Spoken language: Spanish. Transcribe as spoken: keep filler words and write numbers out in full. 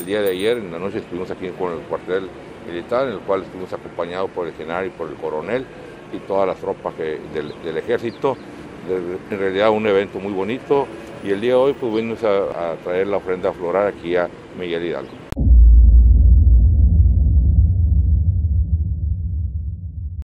día de ayer, en la noche, estuvimos aquí con el cuartel militar, en el cual estuvimos acompañados por el general y por el coronel y todas las tropas que, del, del ejército. En realidad un evento muy bonito, y el día de hoy pues venimos a, a traer la ofrenda floral aquí a Miguel Hidalgo.